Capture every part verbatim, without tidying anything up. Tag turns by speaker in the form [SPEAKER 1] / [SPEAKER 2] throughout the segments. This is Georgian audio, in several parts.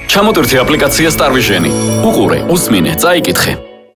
[SPEAKER 1] ჩამოტვირთი აპლიკაცია StarVision-ი. უყურე, უსმინე, წაიკითხე.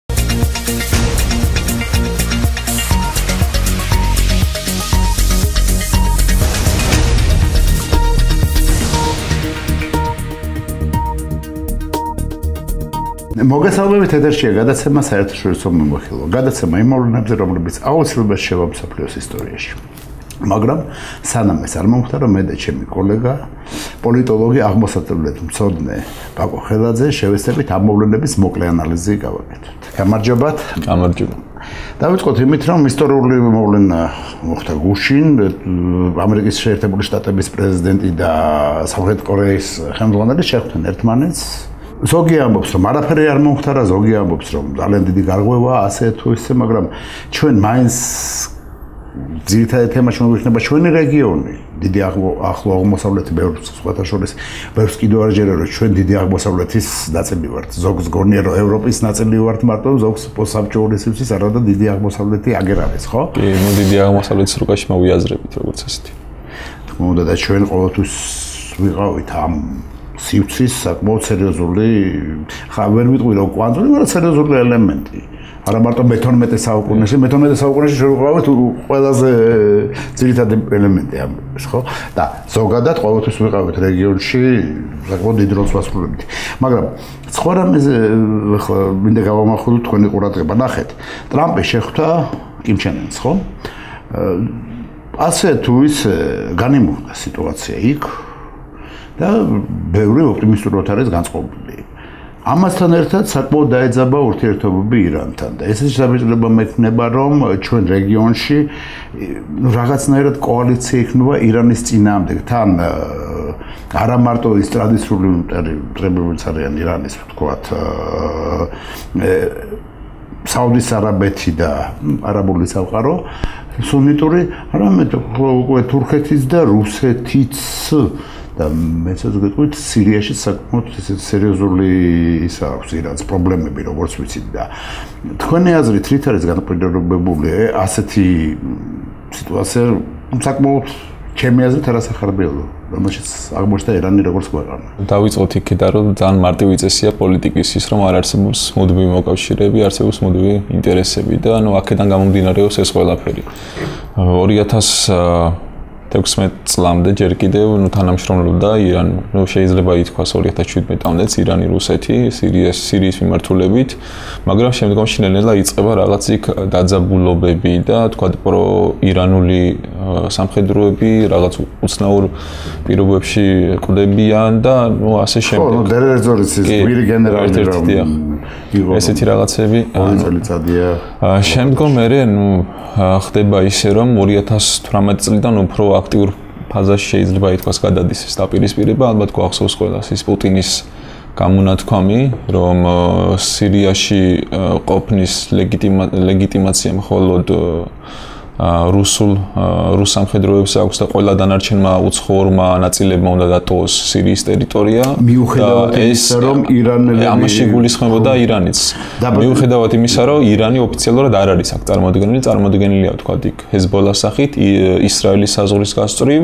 [SPEAKER 2] მოგესალმებით, ეთერშია გადაცემა საერთაშორისო მიმოხილვა. გადაცემა იმ მოვლენებზე, რომლებიც აუცილებლად შევა მსოფლიოს ისტორიაში. მაგრამ სანამ ეს არ მომხდარა, მე და ჩემი კოლეგა, პოლიტოლოგი, აღმოსავლეთ მცოდნე ბაკო ხელაძე შევეცდებით ამ მოვლენების მოკლე ანალიზი გავაკეთოთ. გამარჯობათ.
[SPEAKER 3] გამარჯობა.
[SPEAKER 2] დავიწყოთ იმით, რომ ისტორიული მოვლენა მოხდა გუშინ, ამერიკის შეერთებული შტატების პრეზიდენტი და სამხრეთ კორეის ხელმძღვანელი შეხვდნენ ერთმანეთს. ზოგი ამბობს, რომ არაფერი არ მომხდარა, ზოგი ამბობს, რომ ძალიან დიდი გარღვევაა, ასე თუ ისე, მაგრამ ჩვენ მაინც ძირითადი თემა შეგვიქმნება ჩვენი რეგიონი, დიდი ახლო აღმოსავლეთი, ბევრს სხვათა შორის, ბევრს კიდევ არ ჯერა, რომ ჩვენ დიდი აღმოსავლეთის ნაწილი ვართ. ზოგს გონია, რომ ევროპის ნაწილი ვართ მარტო, ზოგს პოსტსაბჭოური სივრცის არა და დიდი აღმოსავლეთი აგერ არის, ხო?
[SPEAKER 3] კი, ნუ დიდი აღმოსავლეთის რუკაში მოვიაზრებით, როგორც ასეთი.
[SPEAKER 2] თქმა უნდა და ჩვენ ყოველთვის ვიყავით ამ სივრცის საკმაოდ სერიოზული, ხა ვერ ვიტყვი რომ კვანტური, მაგრამ სერიოზული ელემენტი. არა მარტო მეთორმეტე საუკუნეში, მეთორმეტე საუკუნეში შევყავით ყველაზე ძირითადი ელემენტი ამის, ხო? და ზოგადად ყოველთვის ვიყავით რეგიონში საკმაოდ დიდ როლს ვასრულებთ. მაგრამ სხვა რამეზე ახლა მინდა გავამახვილოთ თქვენი ყურადღება. ნახეთ, ტრამპი შეხვდა კიმ ჩენ ըნს, ხო? ასე თუ ისე განიმუხტა სიტუაცია იქ და ბევრი ოპტიმისტურად არის განწყობილი. ამასთან ერთად საკმაოდ დაეძაბა ურთიერთობები ირანთან და ესეც საბჭოება მექნება, რომ ჩვენ რეგიონში რაღაცნაირად კოალიცია იქნება ირანის წინააღმდეგ. თან არა მარტო ის ტრადიციული მტერებიც არიან ირანის, ვთქვათ, საუდის არაბეთი და არაბული სამყარო, სუნიტური, არამედ უკვე თურქეთის და რუსეთიც და მეცაც გეტყვით, სირიაში საკმაოდ სერიოზული ის აქვს ირანს პრობლემები, როგორც ვიცით და თქვენი აზრით რით არის განპირობებული ასეთი სიტუაცია, საკმაოდ ჩემი აზრით არასახარბიელო, რომელშიც აღმოჩნდა ირანი როგორც ქვეყანა.
[SPEAKER 3] დავიწყოთ იქიდან, რომ ძალიან მარტივი წესია პოლიტიკის ის, რომ არ არსებობს მუდმივი მოკავშირეები, არსებობს მუდმივი ინტერესები და ანუ აქედან გამომდინარეობს ეს ყველაფერი. ორი ათას ექვსმეტ წლამდე ჯერ კიდევ ნუ თანამშრომლობდა ირანი, ნუ შეიძლება ითქვას ორი ათას შვიდმეტამდეც ირანი, რუსეთი, სირიის, სირიის მიმართულებით, მაგრამ შემდგომში ნელ-ნელა იწყება რაღაც იქ დაძაბულობები და თქვა პრო ირანული სამხედროები რაღაც უცნაურ პირობებში კვდებიან და ნუ ასე შემდეგ.
[SPEAKER 2] ხო, დერეზორის ის გვირი გენერალი
[SPEAKER 3] იყო. ესეთი რაღაცები
[SPEAKER 2] ორი წელიწადია.
[SPEAKER 3] შემდგომ მერე ნუ ხდება ისე, რომ ორი ათას თვრამეტ წლიდან უფრო აქტიურ ფაზაში შეიძლება ითქვას გადადის ეს დაპირისპირება, ალბათ გვახსოვს ყველას ის პუტინის გამონათქვამი, რომ სირიაში ყოფნის ლეგიტიმაცია მხოლოდ რუსულ რუს სამხედროებს აქვს და ყველა დანარჩენმა უცხოურმა ნაწილებმა უნდა დატოვოს სირიის ტერიტორია.
[SPEAKER 2] მიუხედავად იმისა, რომ ირანელები
[SPEAKER 3] ამაში გულისხმებოდა ირანიც. მიუხედავად იმისა, რომ ირანი ოფიციალურად არ არის აქ წარმოადგენილი, წარმოადგენილია თქვა იქ ჰეზბოლას სახით, ისრაელის საზღვრის გასწვრივ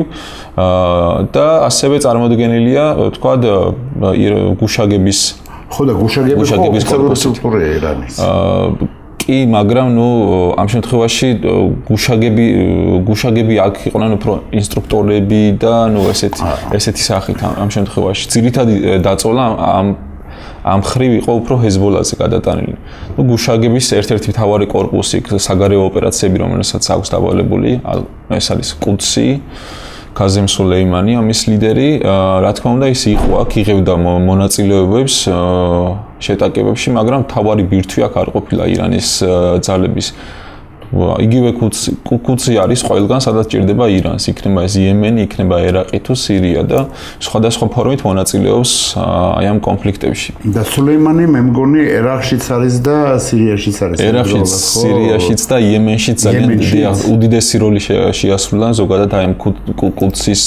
[SPEAKER 3] და ასევე წარმოადგენილია თქვა გუშაგების
[SPEAKER 2] ხო და გუშაგების კორპუსი ირანის.
[SPEAKER 3] კი, მაგრამ ნუ ამ შემთხვევაში გუშაგები გუშაგები აქ იყვნენ უფრო ინსტრუქტორები და ნუ ესეთი ესეთი სახით ამ შემთხვევაში ძირითადი დაწოლა ამ ამ ხრივ იყო უფრო ჰეზბოლაზე გადატანილი. ნუ გუშაგების ერთ-ერთი მთავარი კორპუსი, საგარეო ოპერაციები, რომელსაც აქვს დავალებული, ეს არის კუდსი, კაზემ სულეიმანი, ამის ლიდერი, რა თქმა უნდა, ის იყო აქ იღებდა მონაწილეობებს შეტაკებებში, მაგრამ თავარი ბირთვი აქ არ ყოფილა ირანის ძალების. იგივე კუცი არის ყველგან, სადაც ჭირდება ირანს, იქნება ეს იემენი, იქნება ერაყი თუ სირია და სხვადასხვა ფორმით მონაწილეობს აი ამ კონფლიქტებში.
[SPEAKER 2] და სულეიმანი მე მგონი ერაყშიც არის და სირიაშიც არის.
[SPEAKER 3] ერაყშიც, სირიაშიც და იემენშიც ძალიან დიდი უდიდესი როლი შეასრულა ზოგადად აი ამ კუცის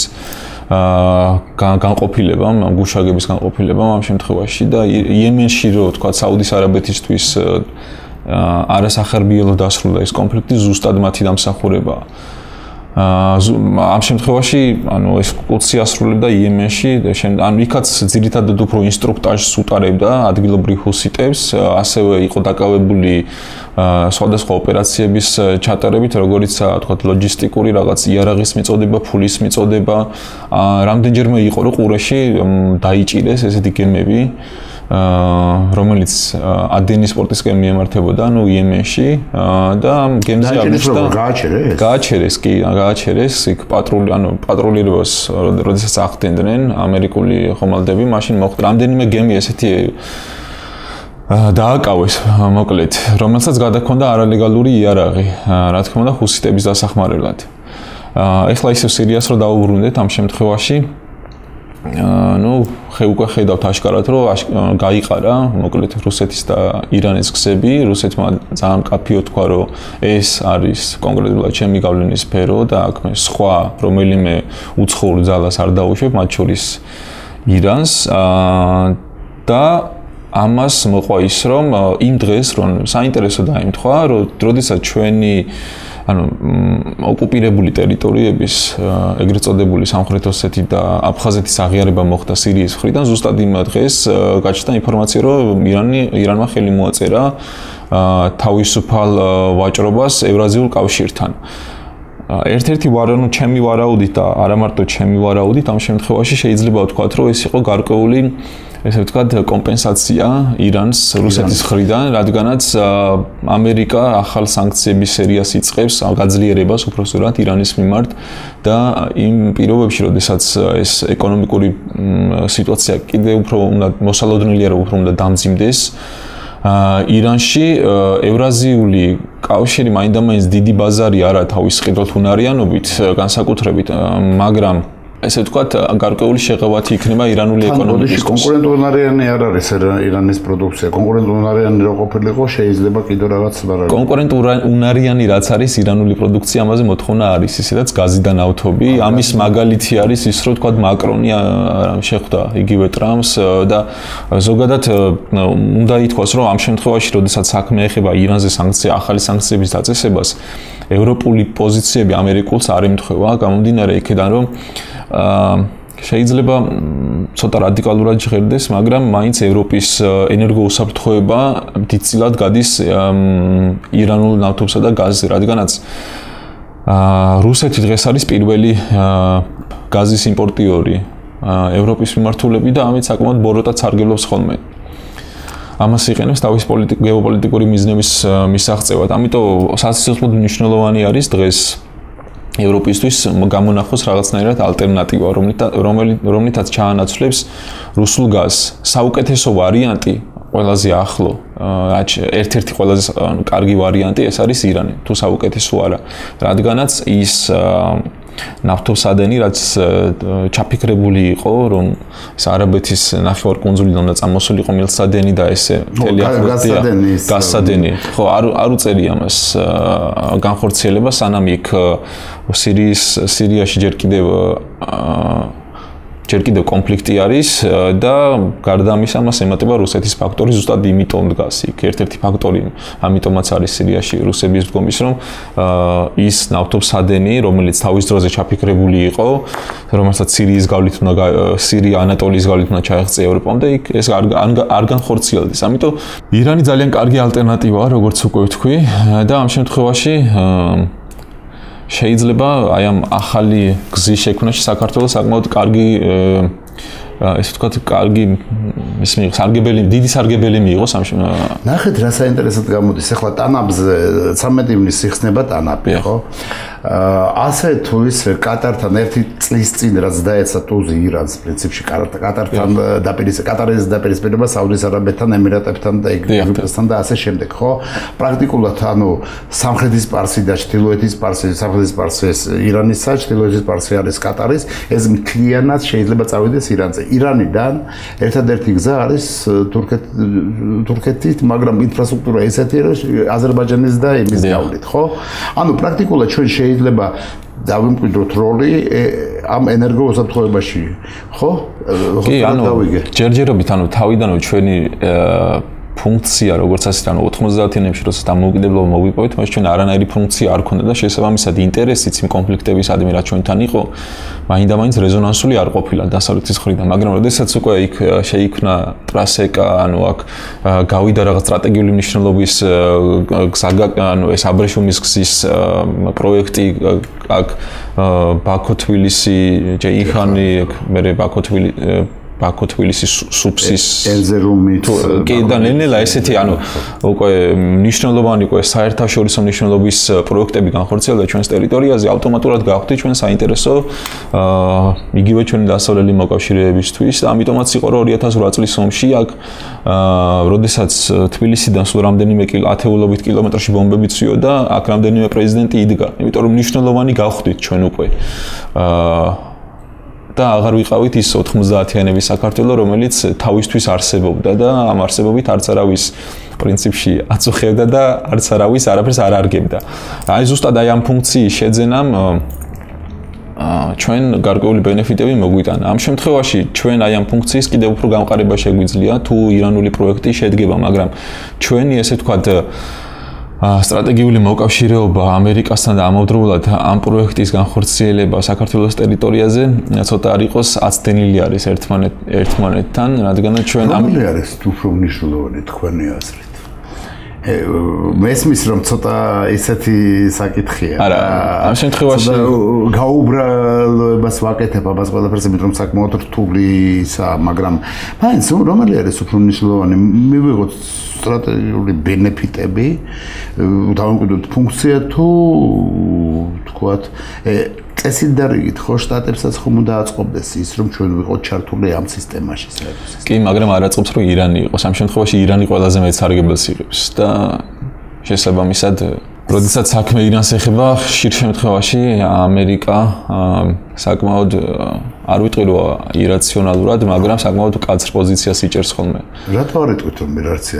[SPEAKER 3] განყოფილებამ, გუშაგების განყოფილებამ ამ შემთხვევაში და იემენში რო თქვა საუდის არაბეთისთვის არასახარბიელო დასრულდა ეს კონფლიქტი, ზუსტად მათი დამსახურებაა. ამ შემთხვევაში, ანუ ეს კურსი ასრულებდა იემენში, ანუ იქაც ძირითადად უფრო ინსტრუქტაჟს უტარებდა ადგილობრივ ჰუსიტებს, ასევე იყო დაკავებული სხვადასხვა ოპერაციების ჩატარებით, როგორიც თქვა ლოჯისტიკური რაღაც იარაღის მიწოდება, ფულის მიწოდება, რამდენჯერმე იყო რომ ყურეში დაიჭირეს ესეთი გემები, რომელიც ადენის პორტისკენ მიემართებოდა, ანუ იემენში და ამ გემზე აღნიშნა
[SPEAKER 2] გააჩერეს.
[SPEAKER 3] გააჩერეს კი, გააჩერეს იქ პატრული, ანუ პატრულირებას, როდესაც ახდენდნენ ამერიკული ხომალდები, მაშინ მოხდა რამდენიმე გემი ესეთი დააკავეს, მოკლედ, რომელსაც გადაქონდა არალეგალური იარაღი, რა თქმა უნდა, ჰუსიტების დასახმარებლად. ეხლა ისევ სირიას რო დაუბრუნდეთ ამ შემთხვევაში, ну, უკვე ხედავთ აშკარად, რომ გაიყარა, მოკლედ რუსეთის და ირანის გზები, რუსეთმა ძალიან კაფიო თქვა, რომ ეს არის კონკრეტულად ჩემი გავლენის სფერო და აქ მე სხვა რომელიმე უცხოურ ძალას არ დაუშვებ, მათ შორის ირანს და ამას მოყვა ის, რომ იმ დღეს, რომ საინტერესო დაიმთხვა, რომ როდესაც ჩვენი ანუ ოკუპირებული ტერიტორიების ეგრეთ წოდებული სამხრეთ ოსეთი და აფხაზეთის აღიარება მოხდა სირიის მხრიდან, ზუსტად იმ დღეს გაჩნდა ინფორმაცია, რომ ირანი ირანმა ხელი მოაწერა თავისუფალ ვაჭრობას ევრაზიულ კავშირთან. ერთ-ერთი ვარაუდი, ჩემი ვარაუდით და არა მარტო ჩემი ვარაუდით, ამ შემთხვევაში შეიძლება ვთქვათ, რომ ეს იყო გარკვეული ესე ვთქვათ, კომპენსაცია ირანს რუსეთის მხრიდან, რადგანაც ამერიკა ახალ სანქციების სერიას იწყებს, გაძლიერებას უпроსტად ირანის მიმართ და იმ პირობებში, როდესაც ეს ეკონომიკური სიტუაცია კიდევ უფრო უნდა მოსალოდნელია, რომ უფრო უნდა დამძიმდეს, ირანში ევრაზიული კავშირი მაინდამაინც დიდი ბაზარი არა თავის ყიდვით უნარიანობით, განსაკუთრებით, მაგრამ ესე ვთქვათ, გარკვეული შეღავათი იქნება ირანული ეკონომიკის.
[SPEAKER 2] კონკურენტუნარიანი არ არის ირანის პროდუქცია. კონკურენტუნარიანი რო ყოფილიყო, შეიძლება კიდევ რაღაც ვარაუდი.
[SPEAKER 3] კონკურენტუნარიანი რაც არის ირანული პროდუქცია, ამაზე მოთხოვნა არის, ისედაც გაზი და ნავთობი. ამის მაგალითი არის ის, რომ ვთქვათ, მაკრონი შეხვდა იგივე ტრამპს და ზოგადად უნდა ითქვას, რომ ამ შემთხვევაში, როდესაც საქმე ეხება ირანზე სანქცია, ახალი სანქციების დაწესებას, ევროპული პოზიციები ამერიკულს არ ემთხვევა, გამომდინარე იქიდან, რომ შეიძლება ცოტა რადიკალურად ჟღერდეს, მაგრამ მაინც ევროპის ენერგოუსაფრთხოება დიდწილად გადის ირანულ ნავთობსა და გაზზე, რადგანაც რუსეთი დღეს არის პირველი გაზის იმპორტიორი ევროპის მიმართულებით და ამით საკმაოდ ბოროტად სარგებლობს ხოლმე. ამას იყენებს თავის გეოპოლიტიკური მიზნების მისაღწევად. ამიტომ სასიცოცხლოდ მნიშვნელოვანი არის დღეს ევროპისთვის გამონახოს რაღაცნაირად ალტერნატივა, რომლითაც ჩაანაცვლებს რუსულ გაზს. საუკეთესო ვარიანტი, ყველაზე ახლო, ერთ-ერთი ყველაზე კარგი ვარიანტი ეს არის ირანი, თუ საუკეთესო არა, რადგანაც ის ნავთობსადენი, რაც ჩაფიქრებული იყო, რომ ეს არაბეთის ნახევარკუნძულიდან უნდა წამოსულიყო მილსადენი და ესე მთელი აფრიკა გაზსადენი. ხო, არ არ უწერი ამას განხორციელება, სანამ იქ სირიის სირიაში ჯერ კიდევ ჯერ კიდევ კონფლიქტი არის და გარდა ამისა მას ემატება რუსეთის ფაქტორი, ზუსტად იმიტომ დგას იქ ერთ-ერთი ფაქტორი, ამიტომაც არის სირიაში რუსების დგომის, რომ ის ნავთობსადენი, რომელიც თავის დროზე ჩაფიქრებული იყო, რომელსაც სირიის გავლით უნდა სირია ანატოლიის გავლით უნდა ჩაეღწია ევროპამდე, იქ ეს არ არ განხორციელდეს. ამიტომ ირანი ძალიან კარგი ალტერნატივაა, როგორც უკვე ვთქვი, და ამ შემთხვევაში შეიძლება აი ამ ახალი გზის შექმნაში საქართველოს საკმაოდ კარგი ესე ვთქვათ, კარგი ისე სარგებელი, დიდი სარგებელი მიიღოს ამ
[SPEAKER 2] ნახეთ რა საინტერესოდ გამოდის. ახლა ტანაბზე ცამეტი ივნის იხსნება ტანაბი, ხო? ასე თუ ისე კატართან ერთი წლის წინ რაც დაეცა ტუზი ირანს პრინციპში კატართან დაპირისპირება, კატარის დაპირისპირება საუდის არაბეთთან, ემირატებთან და ეგვიპტესთან და ასე შემდეგ, ხო? პრაქტიკულად ანუ სამხრეთის პარსი და ჩრდილოეთის პარსი, სამხრეთის პარსი ეს ირანისა, ჩრდილოეთის პარსი არის კატარის, ეს მთლიანად შეიძლება წავიდეს ირანზე. ირანიდან ერთადერთი გზა არის თურქეთით, მაგრამ ინფრასტრუქტურა ესეთი რომ აზერბაიჯანის და იმის გავლით, ხო? ანუ პრაქტიკულად ჩვენ შეიძლება დავიმკვიდროთ როლი ამ ენერგოუსაფრთხოებაში, ხო?
[SPEAKER 3] კი, ანუ ჯერჯერობით, ანუ თავიდანვე ჩვენი ფუნქცია, როგორც ასეთ, ანუ ოთხმოცდაათიანებში როცა დამოუკიდებლობა მოვიპოვეთ, მას ჩვენ არანაირი ფუნქცია არ ქონდა და შესაბამისად ინტერესიც იმ კონფლიქტებისადმი, რაც ჩვენთან იყო, მაინდა-მაინც რეზონანსული არ ყოფილა დასავლეთის მხრიდან, მაგრამ როდესაც უკვე იქ შეიქმნა ტრასეკა, ანუ აქ გავიდა რაღაც სტრატეგიული მნიშვნელობის ანუ ეს აბრეშუმის გზის პროექტი აქ ბაქო-თბილისი, ჯეიხანი, მე ბაქო-თბილისი ბაქო-თბილისის სუბსის
[SPEAKER 2] ელზერუმით
[SPEAKER 3] კი და ნელ-ნელა ესეთი ანუ უკვე მნიშვნელოვანი უკვე საერთაშორისო მნიშვნელობის პროექტები განხორციელდა ჩვენს ტერიტორიაზე ავტომატურად გავხდით ჩვენ საინტერესო იგივე ჩვენი დასავლელი მოკავშირეებისთვის და ამიტომაც იყო რომ ორი ათას ორი წლის ომში აქ როდესაც თბილისიდან სულ რამდენიმე ათეულობით კილომეტრში ბომბები წვიოდა აქ რამდენიმე პრეზიდენტი იდგა იმიტომ რომ მნიშვნელოვანი გავხდით ჩვენ უკვე და აღარ ვიყავით ის ოთხმოცდაათიანები საქართველოს, რომელიც თავისთვის არსებობდა და ამ არსებობით არც არავის პრინციპში აწუხებდა და არც არავის არაფერს არ არგებდა. აი ზუსტად აი ამ ფუნქციის შეძენამ ჩვენ გარკვეული ბენეფიტები მოგვიტანა. ამ შემთხვევაში ჩვენ აი ამ ფუნქციის კიდევ უფრო გამყარება შეგვიძლია თუ ირანული პროექტი შედგება, მაგრამ ჩვენი ესე ვთქვათ სტრატეგიული მოკავშირეობა ამერიკასთან და ამავდროულად ამ პროექტის განხორციელება საქართველოს ტერიტორიაზე ცოტა არ იყოს აცდენილი არის ერთმანეთ ერთმანეთთან, რადგან ჩვენ
[SPEAKER 2] ამ არის უფრო მნიშვნელოვანი თქვენი აზრით. მესმის რომ ცოტა ისეთი საკითხია.
[SPEAKER 3] არა, ამ შემთხვევაში
[SPEAKER 2] გაუბრალებას ვაკეთებ ამას ყველაფერს, იმიტომ რომ საკმაოდ რთულისა, მაგრამ მაინც რომელი არის უფრო მნიშვნელოვანი? მივიღოთ სტრატეგიული ბენეფიტები, დავამკვიდროთ ფუნქცია თუ თქვათ წესიდარიგით ხო შტატებსაც ხომ უნდა აწყობდეს ის რომ ჩვენ ვიყოთ ჩართული ამ სისტემაში საერთოდ.
[SPEAKER 3] კი, მაგრამ არ აწყობს რომ ირანი იყოს. ამ შემთხვევაში ირანი ყველაზე მეტ სარგებელს იღებს და შესაბამისად როდესაც საქმე ირანს ეხება, ხშირ შემთხვევაში ამერიკა საკმაოდ არ ვიტყვი რომ ირაციონალურად, მაგრამ საკმაოდ კაცრ პოზიციას იჭერს ხოლმე.
[SPEAKER 2] რატო არ იტყვით რომ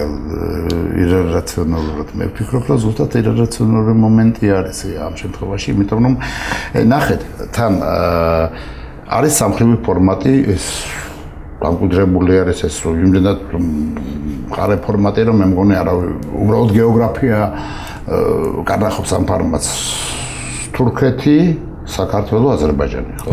[SPEAKER 2] ირაციონალურად? მე ვფიქრობ რომ ზუსტად ირაციონალური მომენტი არის ამ შემთხვევაში, იმიტომ რომ ნახეთ, თან არის სამხრივი ფორმატი, ეს დამკვიდრებული არის ეს იმდენად მყარი ფორმატი, რომ მე მგონი არა უბრალოდ გეოგრაფია განახობს ამ ფორმატს თურქეთი, საქართველო, აზერბაიჯანი, ხო?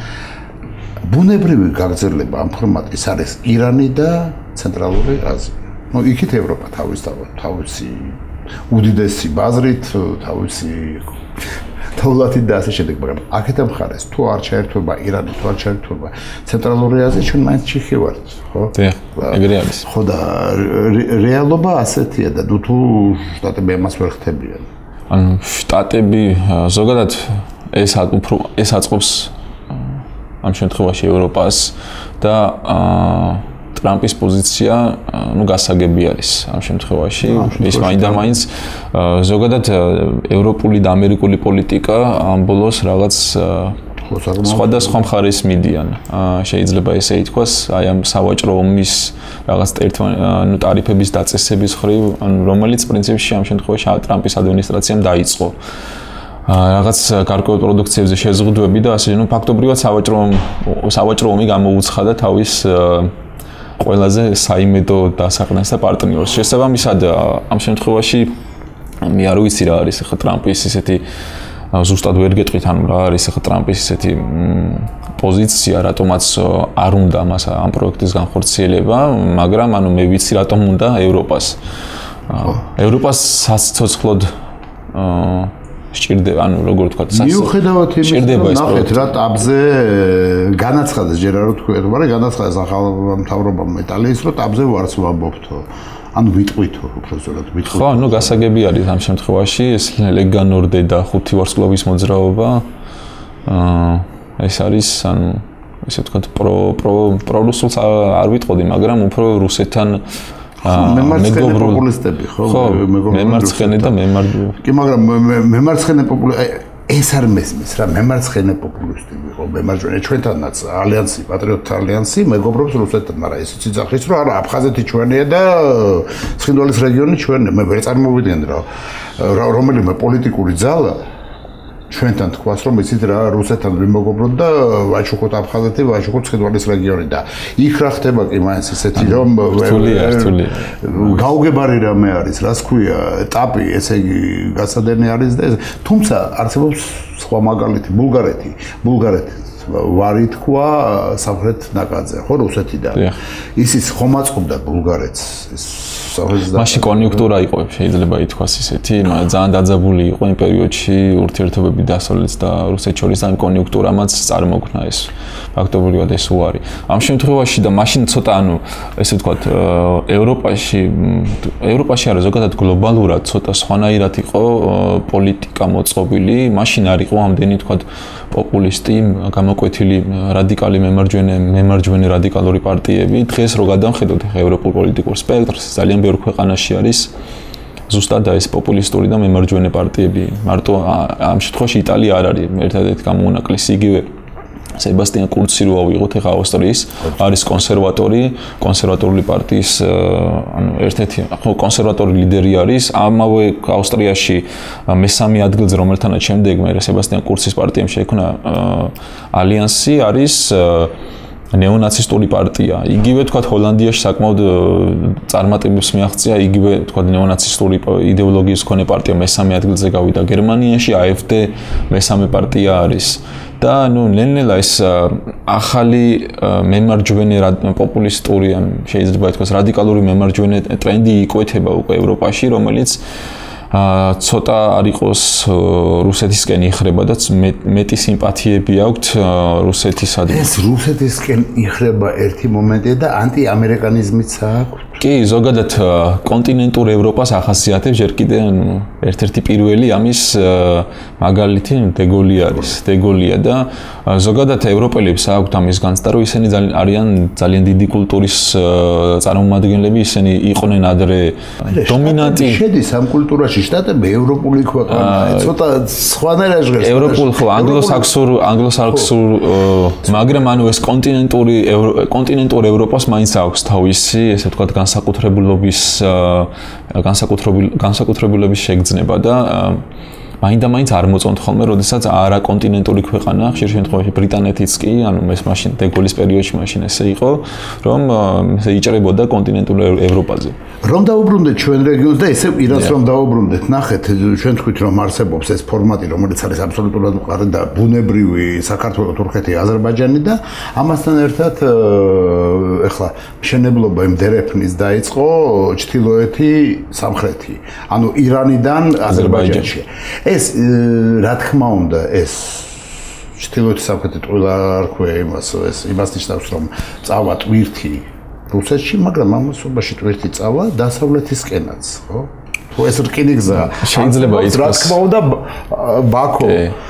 [SPEAKER 2] ბუნებრივი გაგრძელება ამ ფორმატის არის ირანი და ცენტრალური აზია. ნუ იქით ევროპა თავის თავისი უდიდესი ბაზრით, თავისი თავლათით და ასე შემდეგ, მაგრამ აქეთ მხარეს თუ არ ჩაერთვება ირანი, თუ არ ჩაერთვება ცენტრალური აზია, ჩვენ მაინც ჩიხი ვართ, ხო?
[SPEAKER 3] დიახ, ეგრე არის.
[SPEAKER 2] ხო და რეალობა ასეთია და თუ შტატები ამას ვერ ხდებიან.
[SPEAKER 3] ანუ შტატები ზოგადად ეს უფრო ეს აწყობს ამ შემთხვევაში ევროპას და ტრამპის პოზიცია, ну, გასაგები არის ამ შემთხვევაში. ის მაინდა-მაინც ზოგადად ევროპული და ამერიკული პოლიტიკა ამ ბოლოს რაღაც სხვადასხვა მხარეს მიდიან. შეიძლება ესე ითქვას, აი ამ სავაჭრო ომის რაღაც ანუ ტარიფების დაწესების ხრივ, ანუ რომელიც პრინციპში ამ შემთხვევაში ტრამპის ადმინისტრაციამ დაიწყო. რაღაც გარკვეულ პროდუქციებზე შეზღუდვები და ასე, ну, ფაქტობრივად სავაჭრო სავაჭრო ომი გამოუცხადა თავის ყველაზე საიმედო დასაყრდენს და პარტნიორს. შესაბამისად, ამ შემთხვევაში მე არ ვიცი რა არის ახლა ტრამპის ისეთი ზუსტად ვერ გეტყვით, ანუ რა არის ახლა ტრამპის ისეთი პოზიცია, რატომაც არ უნდა მას ამ პროექტის განხორციელება, მაგრამ ანუ მე ვიცი რატომ უნდა ევროპას. ევროპას საცოცხლოდ სჭირდება, ანუ როგორ ვთქვათ,
[SPEAKER 2] მიუხედავად იმისა, ნახეთ რა ტაბზე განაცხადეს, ჯერ არ ვთქვი, მაგრამ განაცხადეს ახალ მთავრობამ იტალიის, რომ ტაბზე ვარც ვამბობთო. ანუ ვიტყვითო, უფრო ზოგადად ვიტყვითო.
[SPEAKER 3] ხო, ну, გასაგები არის ამ შემთხვევაში, ეს ლეგა ნორდე და ხუთი ვარსკვლავის მოძრაობა. აა ეს არის, ანუ ესე ვთქვათ, პრო პრო პრორუსულს არ ვიტყოდი, მაგრამ უფრო რუსეთთან
[SPEAKER 2] მემარცხენე პოპულისტები, ხო?
[SPEAKER 3] მემარცხენე და მემარჯვენე.
[SPEAKER 2] კი, მაგრამ მემარცხენე პოპულისტები ეს არ მესმის რა, მემარცხენე პოპულისტები ხო, მემარჯვენე ჩვენთანაც ალიანსი, პატრიოტთა ალიანსი მეგობრობს რუსეთთან, მაგრამ ისიც იძახის, რომ არა, აფხაზეთი ჩვენია და ცხინვალის რეგიონი ჩვენია. მე ვერ წარმოვიდგენ რა რომელიმე პოლიტიკური ძალა ჩვენთან თქვას რომ იცით რა რუსეთთან ვიმოგობროთ და ვაჩუქოთ აფხაზეთი, ვაჩუქოთ ცხინვალის რეგიონი და იქ რა ხდება კი მაინც ესეთი რომ გაუგებარი რამე არის, რას ქვია, ეტაპი, ესე იგი გასადენი არის და თუმცა არსებობს სხვა მაგალითი, ბულგარეთი, ბულგარეთი ვარი თქვა სამხრეთ ნაკადზე, ხო რუსეთიდან. ისიც ხომ აწყობდა ბულგარეთს ეს
[SPEAKER 3] მაშინ კონიუნქტურა იყო, შეიძლება ითქვას ისეთი, ძალიან დაძაბული იყო იმ პერიოდში ურთიერთობები დასავლეთ და რუსეთს შორის და იმ კონიუნქტურამაც წარმოგვნა ეს ფაქტობრივად ეს უარი. ამ შემთხვევაში და მაშინ ცოტა ანუ ესე ვთქვათ ევროპაში ევროპაში არა ზოგადად გლობალურად ცოტა სხვანაირად იყო პოლიტიკა მოწყობილი, მაშინ არ იყო ამდენი ვთქვათ პოპულისტი, გამოკვეთილი რადიკალი მემარჯვენე მემარჯვენე რადიკალური პარტიები. დღეს რო გადავხედოთ ევროპულ პოლიტიკურ სპექტრს, ძალიან ბევრ ქვეყანაში არის ზუსტად ეს პოპულისტური და მემარჯვენე პარტიები. მარტო ამ შემთხვევაში იტალია არ არის ერთადერთი გამონაკლისი, იგივე სებასტიან კურცი რო ავიღოთ ახლა ავსტრიის არის კონსერვატორი, კონსერვატორული პარტიის ანუ ერთ-ერთი ხო კონსერვატორი ლიდერი არის ამავე ავსტრიაში მესამე ადგილზე რომელთანაც შემდეგ მე სებასტიან კურცის პარტიამ შეიქმნა ალიანსი არის ნეონაცისტური პარტია. იგივე თქვათ ჰოლანდიაში საკმაოდ წარმატებებს მიაღწია იგივე თქვათ ნეონაცისტური იდეოლოგიის მქონე პარტია მესამე ადგილზე გავიდა. გერმანიაში A F D მესამე პარტია არის. და ნუ ნელ-ნელა ეს ახალი მემარჯვენე პოპულისტური შეიძლება ითქვას რადიკალური მემარჯვენე ტრენდი იკვეთება უკვე ევროპაში, რომელიც ცოტა არ იყოს რუსეთისკენ იხრება და მეტი სიმპათიები აქვს რუსეთისადმი.
[SPEAKER 2] ეს რუსეთისკენ იხრება ერთი მომენტია და ანტიამერიკანიზმიც აქვს.
[SPEAKER 3] კი, ზოგადად კონტინენტურ ევროპას ახასიათებს ჯერ კიდე ერთ-ერთი პირველი ამის მაგალითი დეგოლი არის. დეგოლია და ზოგადად ევროპელებს აქვთ ამის განცდა, რომ ისინი ძალიან არიან ძალიან დიდი კულტურის წარმომადგენლები, ისინი იყვნენ ადრე დომინანტი.
[SPEAKER 2] შედის ამ კულტურაში შტატები ევროპული ქვეყანაა, ცოტა სხვანაირად ჟღერს.
[SPEAKER 3] ევროპულ ხო ანგლოსაქსურ ანგლოსაქსურ მაგრამ ანუ ეს კონტინენტური კონტინენტურ ევროპას მაინც აქვს თავისი, ესე ვთქვათ, განსაკუთრებულობის განსაკუთრებულების შეგრძნება და მაინდა-მაინც არ მოწონთ ხოლმე, როდესაც არა კონტინენტური ქვეყანა, ხშირ შემთხვევაში ბრიტანეთიც კი, ანუ ეს მაშინ დეგოლის პერიოდში მაშინ ესე იყო, რომ ესე იჭრებოდა კონტინენტურ ევროპაზე.
[SPEAKER 2] რომ დაუბრუნდეთ ჩვენ რეგიონს და ესე ირანს რომ დაუბრუნდეთ, ნახეთ, ჩვენ თქვით რომ არსებობს ეს ფორმატი, რომელიც არის აბსოლუტურად მყარი და ბუნებრივი საქართველო, თურქეთი, აზერბაიჯანი და ამასთან ერთად ეხლა მშენებლობა იმ დერეფნის დაიწყო ჩრდილოეთი, სამხრეთი, ანუ ირანიდან აზერბაიჯანში. ეს რა თქმა უნდა ეს ჩრდილოეთი სამხრეთი ყველა არ ქვია იმას ეს იმას ნიშნავს რომ წავა ტვირთი რუსეთში, მაგრამ ამასობაში ტვირთი წავა დასავლეთისკენაც, ხო? თუ ეს რკინიგზა
[SPEAKER 3] შეიძლება ითქვას
[SPEAKER 2] რა თქმა უნდა ბაქო,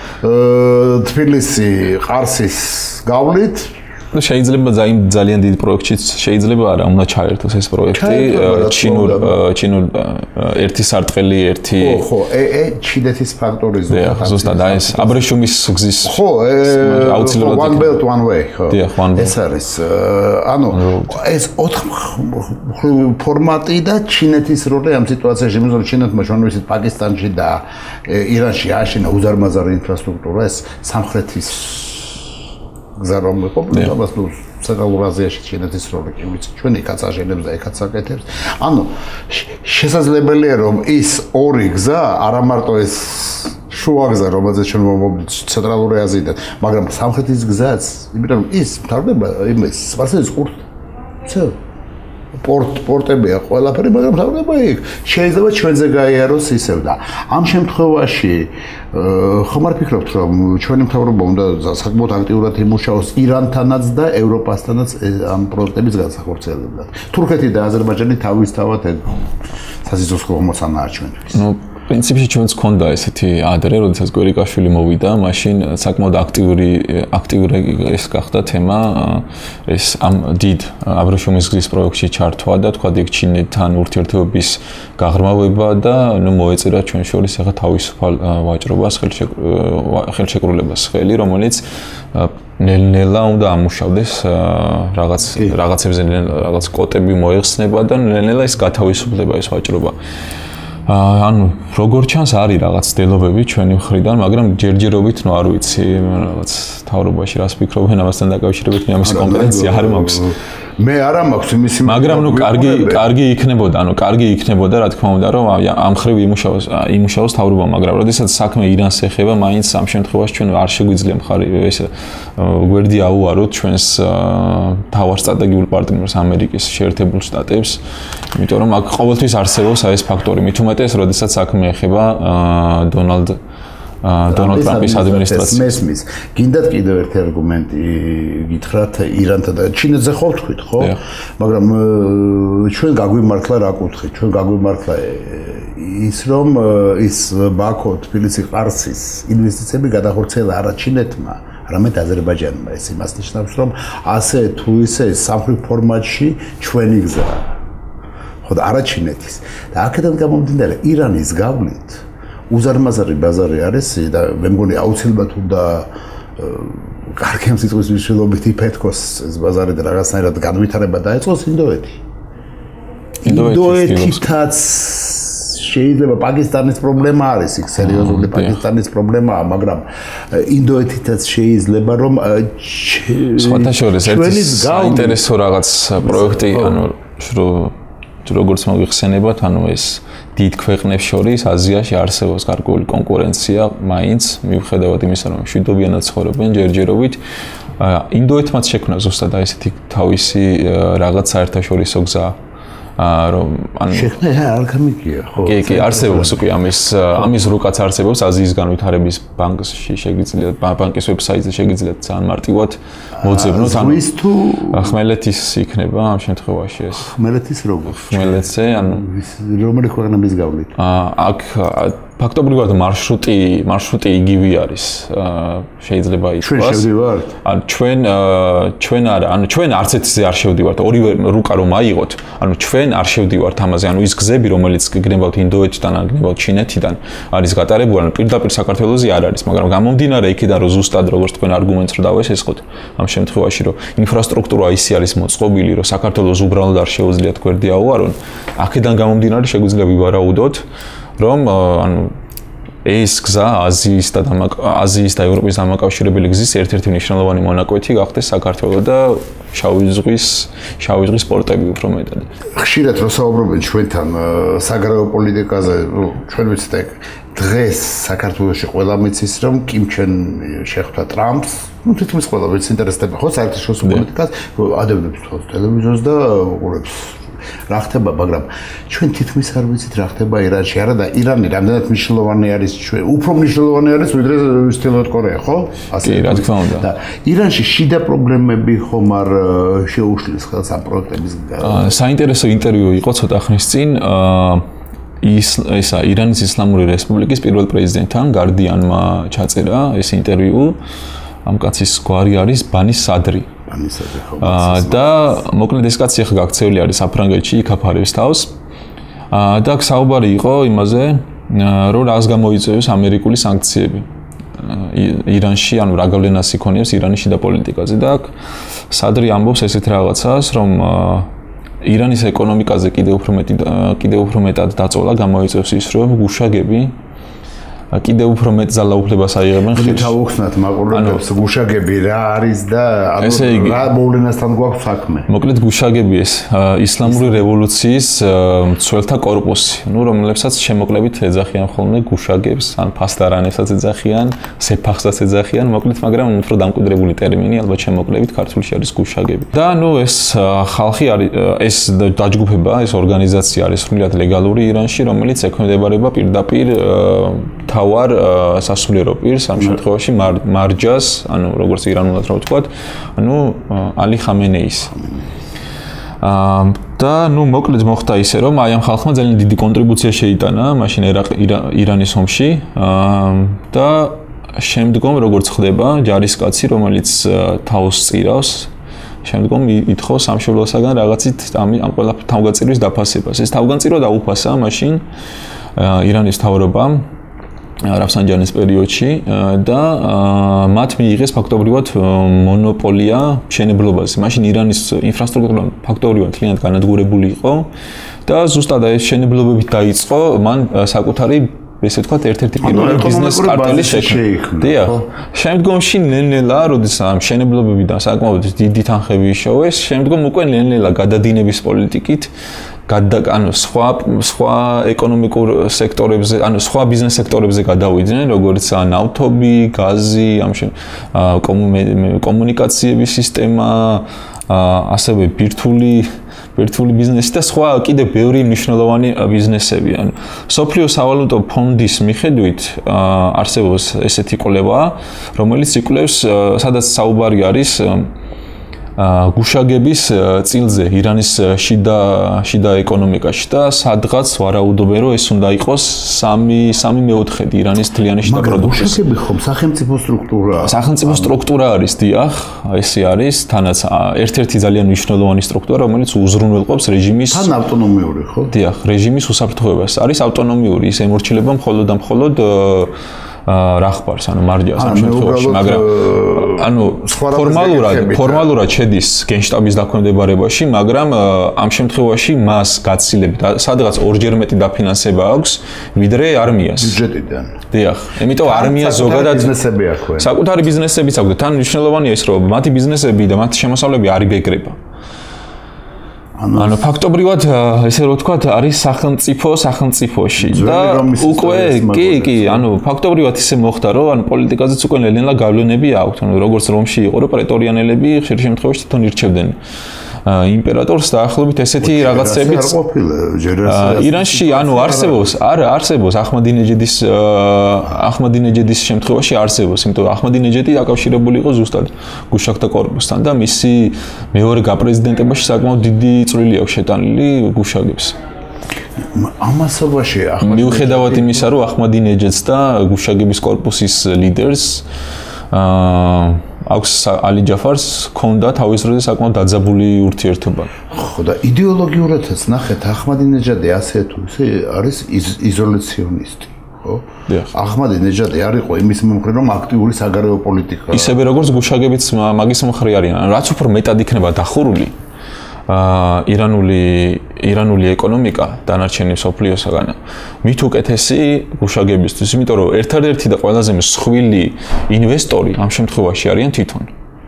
[SPEAKER 2] თბილისი, ყარსის გავლით
[SPEAKER 3] ну შეიძლება ძალიან დიდ პროექტშიც შეიძლება არა უნდა ჩაერთოს ეს პროექტი ჩინურ ჩინურ ერთი სარტყელი ერთი
[SPEAKER 2] ხო ხო ე ჩინეთის ფაქტორი ზუსტად
[SPEAKER 3] ზუსტად ეს აბრეშუმის გზის
[SPEAKER 2] ხო აუცილებლად one belt one way ხო ეს არის ანუ ეს ოთხ ფორმატი და ჩინეთის როლი ამ სიტუაციაში იმიტომ რომ ჩინეთმა შონვისით პაკისტანში და ირანში აშენა უზარმაზარი ინფრასტრუქტურა ეს სამხრეთის გზარომ ყოფილა მას ნუ ცენტრალურ აზიაში ჩინეთის როლი კი ვიცი ჩვენ იქაც აშენებს და იქაც აკეთებს ანუ შესაძლებელია რომ ის ორი გზა არა მარტო ეს შუა გზა რომელზეც ჩვენ მომობთ ცენტრალური აზიიდან მაგრამ სამხრეთის გზაც იმიტომ რომ ის მთავრდება იმის სპარსელის ყურთ პორტ პორტებია ყველაფერი მაგრამ მთავრდება იქ შეიძლება ჩვენზე გაიაროს ისევ და ამ შემთხვევაში ხომ არ ფიქრობთ რომ ჩვენი მთავრობა უნდა საკმაოდ აქტიურად იმუშაოს ირანთანაც და ევროპასთანაც ამ პროექტების განსახორციელებლად თურქეთი და აზერბაიჯანი თავისთავად სასიცოცხლო მომცანაა ჩვენთვის
[SPEAKER 3] ნუ პრინციპში ჩვენც ქონდა ესეთი ადრე, როდესაც გვერიკაშვილი მოვიდა, მაშინ საკმაოდ აქტიური აქტიური ეს გახდა თემა ეს ამ დიდ აბრეშუმის გზის პროექტში ჩართვა და თქვა იქ ჩინეთთან ურთიერთობების გაღრმავება და ნუ მოეწერა ჩვენ შორის ახლა თავისუფალ ვაჭრობას ხელშეკრულებას ხელი, რომელიც ნელ-ნელა უნდა ამუშავდეს რაღაც რაღაცებზე რაღაც კოტები მოიხსნება და ნელ-ნელა ის გათავისუფლდება ეს ვაჭრობა. ანუ როგორ ჩანს არის რაღაც ცდილობები ჩვენი მხრიდან, მაგრამ ჯერჯერობით ნუ არ ვიცი რაღაც თავრობაში რას ფიქრობენ ამასთან დაკავშირებით, მე ამის კონკრეტიზია არ მაქვს.
[SPEAKER 2] მე არ მაქვს იმისი,
[SPEAKER 3] მაგრამ ნუ კარგი კარგი იქნებოდა, ანუ კარგი იქნებოდა, რა თქმა უნდა, რომ ამ ხრივ იმუშაოს იმუშაოს თავრობა, მაგრამ როდესაც საქმე ირანს ეხება, მაინც ამ შემთხვევაში ჩვენ არ შეგვიძლია მხარი ეს გვერდი აუაროთ ჩვენს თავარ სტრატეგიულ პარტნიორს ამერიკის შეერთებულ შტატებს, იმიტომ რომ აქ ყოველთვის არსებობს ეს ფაქტორი, მით უმეტეს, როდესაც საქმე ეხება დონალდ დონალდ ტრამპის ადმინისტრაციას.
[SPEAKER 2] მესმის. გინდათ კიდევ ერთი არგუმენტი გითხრათ ირანთან და ჩინეთზე ხო ვთქვით, ხო? მაგრამ ჩვენ გაგვიმართლა რა კუთხით? ჩვენ გაგვიმართლა ის რომ ის ბაქო, თბილისი, ყარსის ინვესტიციები გადახორციელა არა ჩინეთმა, არამედ აზერბაიჯანმა. ეს იმას ნიშნავს, რომ ასე თუ ისე სამხრეთ ფორმატში ჩვენი გზაა. ხო და არა ჩინეთის. და აქედან გამომდინარე ირანის გავლით უზარმაზარი ბაზარი არის და მე მგონი აუცილებლად უნდა კარგი სიტყვის მნიშვნელობით იფეთქოს ეს ბაზარი და რაღაცნაირად განვითარება დაეწყოს ინდოეთი. ინდოეთითაც შეიძლება პაკისტანის პრობლემა არის, იქ სერიოზული პაკისტანის პრობლემაა, მაგრამ ინდოეთითაც შეიძლება რომ
[SPEAKER 3] სხვათა შორის ერთი საინტერესო რაღაც პროექტი, ანუ როგორც მოიხსენებათ, ანუ ეს დიდ ქვეყნებს შორის აზიაში არსებობს გარკვეული კონკურენცია, მაინც მიუხედავად იმისა, რომ მშვიდობიანად ცხოვრობენ ჯერჯერობით, ინდოეთმაც შექმნა ზუსტად ესეთი თავისი რაღაც საერთაშორისო გზა, რომ ანუ
[SPEAKER 2] შექმნა არ გამიგია, ხო?
[SPEAKER 3] კი, კი, არსებობს უკვე ამის ამის რუკაც არსებობს აზიის განვითარების ბანკში შეგიძლიათ ბანკის ვებსაიტზე შეგიძლიათ ძალიან მარტივად მოძებნოთ, ანუ
[SPEAKER 2] ის თუ
[SPEAKER 3] ხმელეთის იქნება ამ შემთხვევაში ეს.
[SPEAKER 2] ხმელეთის როგორ?
[SPEAKER 3] ხმელეთზე, ანუ
[SPEAKER 2] რომელი ქვეყნების გავლით?
[SPEAKER 3] აქ ფაქტობრივად მარშრუტი, მარშრუტი იგივე არის. შეიძლება ითქვას.
[SPEAKER 2] ჩვენ შევდივართ?
[SPEAKER 3] ანუ ჩვენ ჩვენ არა, ანუ ჩვენ არც ერთზე არ შევდივართ. ორივე რუკა რომ აიღოთ, ანუ ჩვენ არ შევდივართ ამაზე. ანუ ის გზები, რომელიც გნებავთ ინდოეთიდან, ან გნებავთ ჩინეთიდან, არის გატარებული, ანუ პირდაპირ საქართველოზე არ არის, მაგრამ გამომდინარე იქიდან, რომ ზუსტად როგორც თქვენ არგუმენტს რო დავესესხოთ, ამ შემთხვევაში, რომ ინფრასტრუქტურა ისე არის მოწყობილი, რომ საქართველოს უბრალოდ არ შეუძლიათ გვერდი აუარონ, აქედან გამომდინარე შეგვიძლია ვივარაუდოთ, რომ ანუ ეს გზა აზიის და აზიის და ევროპის დამაკავშირებელი გზის ერთ-ერთი მნიშვნელოვანი მონაკვეთი გახდეს საქართველოს და შავი ზღვის შავი ზღვის პორტები უფრო მეტად.
[SPEAKER 2] ხშირად რო საუბრობენ ჩვენთან საგარეო პოლიტიკაზე, ჩვენ ვიცით ეგ დღეს საქართველოში ყველა მიცის რომ კიმ ჩენ შეხვდა ტრამპს, ну თითქმის ყველა ვინც ინტერესდება ხო საერთაშორისო პოლიტიკას, ადევნებს თავს ტელევიზორს და უყურებს რა ხდება, მაგრამ ჩვენ თითქმის არ ვიცით რა ხდება ირანში, არა და ირანი რამდენად მნიშვნელოვანი არის ჩვენ, უფრო მნიშვნელოვანი არის ვიდრე ჩრდილოეთ კორეა, ხო?
[SPEAKER 3] ასე კი, რა თქმა უნდა.
[SPEAKER 2] და ირანში შიდა პრობლემები ხომ არ შეუშლის ხელს ამ პროექტების
[SPEAKER 3] საინტერესო ინტერვიუ იყო ცოტა ხნის წინ ის ესა ირანის ისლამური რესპუბლიკის პირველ პრეზიდენტთან გარდიანმა ჩაწერა ეს ინტერვიუ. ამ კაცის გვარი არის ბანის სადრი. და მოკლედ ეს კაცი ახლა გაქცეული არის საფრანგეთში, იქ აფარებს თავს. და საუბარი იყო იმაზე, რომ რას გამოიწვევს ამერიკული სანქციები ირანში, ანუ რა გავლენას იქონიებს ირანის შიდა პოლიტიკაზე და აქ სადრი ამბობს ესეთ რაღაცას, რომ ირანის ეკონომიკაზე კიდევ უფრო მეტი კიდევ უფრო მეტად დაწოლა გამოიწვევს ის, რომ გუშაგები კიდევ უფრო მეტ ძალაუფლებას აიღებენ ხილში.
[SPEAKER 2] თავუხსნათ მაყურებლებს გუშაგები რა არის და ანუ რა მოვლენასთან გვაქვს საქმე.
[SPEAKER 3] მოკლედ გუშაგები ეს ისლამური რევოლუციის მცველთა корпуსი, ну რომლებსაც შემოკლებით ეძახიან ხოლმე გუშაგებს, ან ფასდარანებსაც ეძახიან, სეფახსაც ეძახიან, მოკლედ, მაგრამ უფრო დამკვიდრებული ტერმინი ალბათ შემოკლებით ქართულში არის გუშაგები. და ну ეს ხალხი არის ეს დაჯგუფება, ეს ორგანიზაცია არის სრულიად ლეგალური ირანში, რომელიც ექვემდებარება პირდაპირ თავარ სასულიერო პირს, ამ შემთხვევაში მარჯას, ანუ როგორც ირანულად რა ვთქვათ, ანუ ალი ხამენეის. და ну მოკლედ მოხდა ისე, რომ აი ამ ხალხმა ძალიან დიდი კონტრიბუცია შეიტანა მაშინ ირანის ომში და შემდგომ როგორც ხდება ჯარისკაცი, რომელიც თავს წირავს, შემდგომ ითხოვს სამშობლოსაგან რაღაცით ამ ამ ყველა თავგანწირვის დაფასებას. ეს თავგანწირვა დაუფასა მაშინ ირანის მთავრობამ რაფსანჯანის პერიოდში და მათ მიიღეს ფაქტობრივად მონოპოლია მშენებლობაზე. მაშინ ირანის ინფრასტრუქტურა ფაქტობრივად მთლიანად განადგურებული იყო და ზუსტად ეს მშენებლობები დაიწყო მან საკუთარი ესე ვთქვათ, ერთ-ერთი პირველი ბიზნეს კარტელი შექმნა. დიახ. შემდგომში ნელ-ნელა, როდესაც მშენებლობებიდან საკმაოდ დიდი თანხები იშოვეს, შემდგომ უკვე ნელ-ნელა გადადინების პოლიტიკით გადა ანუ სხვა სხვა ეკონომიკურ სექტორებზე, ანუ სხვა ბიზნეს სექტორებზე გადავიდნენ, როგორც ნავთობი, გაზი, ამ კომუნიკაციების სისტემა, ასევე ბირთვული ბირთვული ბიზნესი და სხვა კიდევ ბევრი მნიშვნელოვანი ბიზნესები. ანუ სოფლიო სავალუტო ფონდის მიხედვით არსებობს ესეთი კვლევა, რომელიც იკვლევს, სადაც საუბარი არის გუშაგების წილზე ირანის შიდა შიდა ეკონომიკაში და სადღაც ვარაუდობენ, რომ ეს უნდა იყოს სამი სამი მეოთხედი ირანის თლიანი შიდა პროდუქტის.
[SPEAKER 2] გუშაგები ხომ სახელმწიფო სტრუქტურაა?
[SPEAKER 3] სახელმწიფო სტრუქტურა არის, დიახ, ესე არის, თანაც ერთ-ერთი ძალიან მნიშვნელოვანი სტრუქტურა, რომელიც უზრუნველყოფს რეჟიმის
[SPEAKER 2] თან ავტონომიური, ხო?
[SPEAKER 3] დიახ, რეჟიმის უსაფრთხოებას. არის ავტონომიური, ის ემორჩილება მხოლოდ და მხოლოდ რა ხბარს, ანუ მარჯას ამ შემთხვევაში, მაგრამ ანუ ფორმალურად ფორმალურად შედის გენშტაბის დაქვემდებარებაში, მაგრამ ამ შემთხვევაში მას გაცილებით სადღაც ორჯერ მეტი დაფინანსება აქვს, ვიდრე არმიას.
[SPEAKER 2] ბიუჯეტიდან.
[SPEAKER 3] დიახ, იმიტომ არმია ზოგადად
[SPEAKER 2] ბიზნესები აქვს.
[SPEAKER 3] საკუთარი ბიზნესებიც აქვს და თან მნიშვნელოვანია ის, რომ მათი ბიზნესები და მათი შემოსავლები არ იბეგრება. ანუ ფაქტობრივად ესე რომ ვთქვათ არის სახელმწიფო სახელმწიფოში და უკვე კი კი ანუ ფაქტობრივად ისე მოხდა რომ ანუ პოლიტიკაზეც უკვე ნელ-ნელა გავლენები აქვს ანუ როგორც რომში იყო რომ პრეტორიანელები ხშირ შემთხვევაში თვითონ ირჩევდნენ იმპერატორს დაახლოებით ესეთი რაღაცებიც ირანში ანუ არსებობს არა არსებობს ახმადინეჯედის ახმადინეჯედის შემთხვევაში არსებობს იმიტომ რომ ახმადინეჯედი დაკავშირებული იყო ზუსტად გუშაგთა კორპუსთან და მისი მეორე გაპრეზიდენტებაში საკმაოდ დიდი წვლილი აქვს შეტანილი გუშაგებს ამასობაში მიუხედავად იმისა რომ ახმადინეჯედს და გუშაგების კორპუსის ლიდერს აა აქვს ალი ჯაფარს ქონდა თავის დროზე საკმაოდ დაძაბული ურთიერთობა. ხო და იდეოლოგიურადაც ნახეთ ახმადინეჯადი ასე თუ ისე არის იზოლაციონისტი, ხო? ახმადინეჯადი არ იყო იმის მომხრე რომ აქტიური საგარეო პოლიტიკა. ისევე როგორც გუშაგებიც მაგის მომხრე არიან. რაც უფრო მეტად იქნება დახურული აა ირანული ირანული ეკონომიკა დანარჩენი სოფლიოსაგან მით უკეთესი გუშაგებისთვის, იმიტომ რომ ერთადერთი და ყველაზე მსხვილი ინვესტორი ამ შემთხვევაში არიან თვითონ.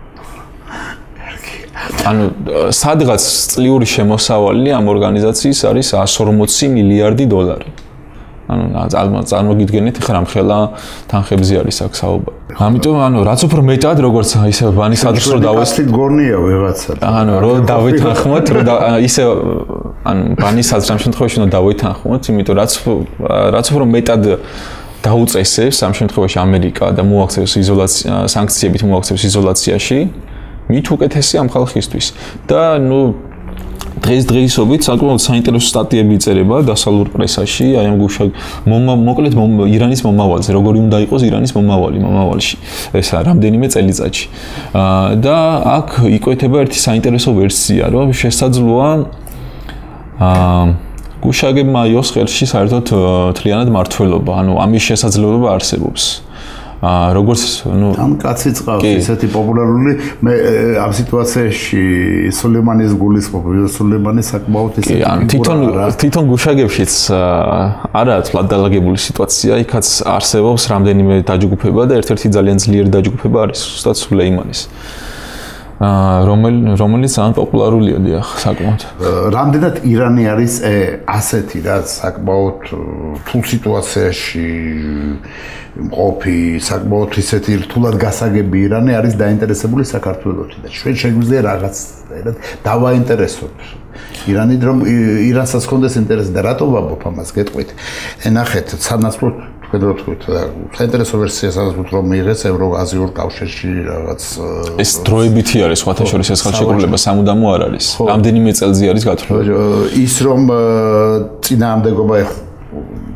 [SPEAKER 3] ანუ სადღაც წლიური შემოსავალი ამ ორგანიზაციის არის εκατს ორმოცი მილიარდი დოლარი. ანუ წარმოგიდგენთ ხა რამხელა თანხებზე არის აქ საუბარი. ამიტომ ანუ რაც უფრო მეტად როგორც ისე ბანის ადრეს რო დავესწრე გორნია ვიღაცა. ანუ რო დავითანხმოთ, რო ისე ანუ ბანის ადრეს ამ შემთხვევაში უნდა დავითანხმოთ, იმიტომ რაც რაც უფრო მეტად დაუწესებს ამ შემთხვევაში ამერიკა და მოაქცევს იზოლაცია სანქციებით მოაქცევს იზოლაციაში, მით უკეთესი ამ ხალხისთვის. და ნუ დღეს დღეისობით საკმაოდ საინტერესო სტატიები იწერება დასავლურ პრესაში, აი ამ გუშაგ მოკლედ ირანის მომავალზე, როგორი უნდა იყოს ირანის მომავალი მომავალში, ესა რამდენიმე წელიწადში. და აქ იკვეთება ერთი საინტერესო ვერსია, რომ შესაძლოა აა გუშაგებმა იყოს ხელში საერთოდ თლიანად მართლობა, ანუ ამის შესაძლებლობა არსებობს. აა როგორც ნუ ამ კაციც ყავს ესეთი პოპულარული მე ამ სიტუაციაში სულეიმანის გულისხმობ სულეიმანი საკმაოდ ესეთი თვითონ თვითონ გუშაგებშიც არა თლად დაალაგებული სიტუაცია იქაც არსებობს რამდენიმე დაჯგუფება და ერთ-ერთი ძალიან ძლიერი დაჯგუფება არის ზუსტად სულეიმანის აა რომელიც ძალიან პოპულარულია დიახ საკმაოდ რამდენად ირანი არის ასეთი რა საკმაოდ თულ სიტუაციაში მყოფი საკმაოდ ისეთი რთულად გასაგები ირანი არის დაინტერესებული საქართველოსთან და ჩვენ შეგვიძლია რაღაც დავაინტერესოთ ირანი რომ ირანსაც ჰქონდეს ინტერესი და რატო ვაბობ ამას გეტყვით ნახეთ სანაცვლოდ თქვენ თქვით საინტერესო ვერსია სადაც რომ მიიღეს ევროაზიურ კავშირში რაღაც ეს დროებითი არის სხვათა შორის ეს ხელშეკრულება სამუდამო არ არის რამდენიმე წელზე არის გათვლილი ის რომ წინააღმდეგობა